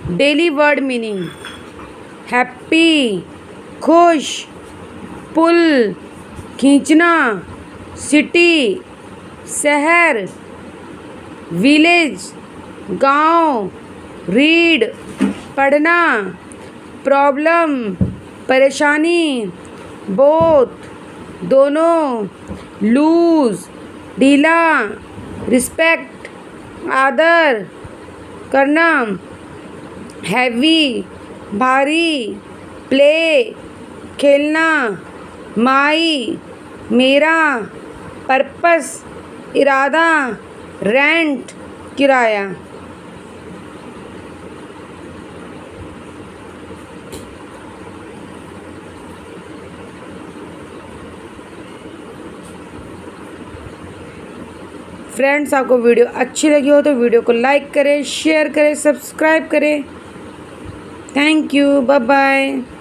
Daily word meaning happy खुश, पुल खींचना, city शहर, विलेज गांव, रीड पढ़ना, प्रॉब्लम परेशानी, बोथ दोनों, लूज ढीला, रिस्पेक्ट आदर करना, हैवी भारी, प्ले खेलना, माई मेरा, पर्पस इरादा, रेंट किराया। फ्रेंड्स, आपको वीडियो अच्छी लगी हो तो वीडियो को लाइक करें, शेयर करें, सब्सक्राइब करें। Thank you, bye bye.